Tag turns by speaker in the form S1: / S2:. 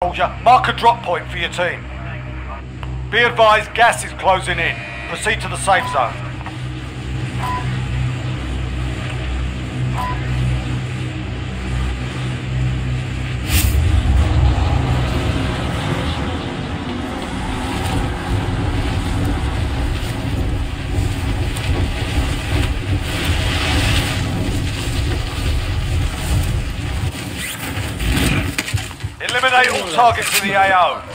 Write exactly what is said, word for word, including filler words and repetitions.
S1: Soldier, mark a drop point for your team. Be advised, gas is closing in. Proceed to the safe zone. Eliminate all targets in the A O.